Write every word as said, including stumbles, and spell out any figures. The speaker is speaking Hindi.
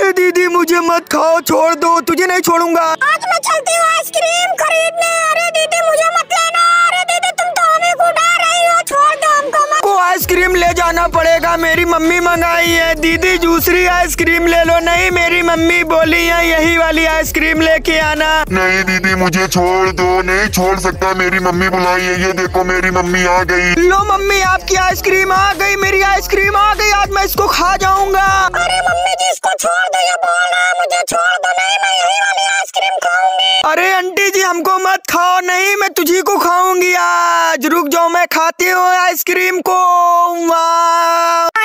अरे दीदी मुझे मत खाओ, छोड़ दो, तुझे नहीं छोड़ूंगा। आज मैं चलती हूँ आइसक्रीम खरीदने। अरे दीदी मुझे मत लेना। अरे दीदी तुम तो हमें को उठा रही हो, छोड़ दो हमको मत। को आइसक्रीम ले जाना पड़ेगा, मेरी मम्मी मंगाई है। दीदी दूसरी आइसक्रीम ले लो। नहीं, मेरी मम्मी बोली है यही वाली आइसक्रीम लेके आना। नहीं दीदी मुझे छोड़ दो। नहीं छोड़ सकता, मेरी मम्मी बुलाई है। ये देखो मेरी मम्मी आ गई। लो मम्मी आपकी आइसक्रीम आ गई, मेरी आइसक्रीम आ गई। आज मैं इसको खा जाऊंगा। अरे मम्मी जी इसको छोड़ दो, ये बोल रहा है मुझे छोड़ दो। नहीं मैं यही वाली आइसक्रीम खाऊंगी। अरे आंटी जी हमको मत खाओ। नहीं मैं तुझी को खाऊंगी आज। रुक जाओ, मैं खाती हूँ आइसक्रीम को। वाह।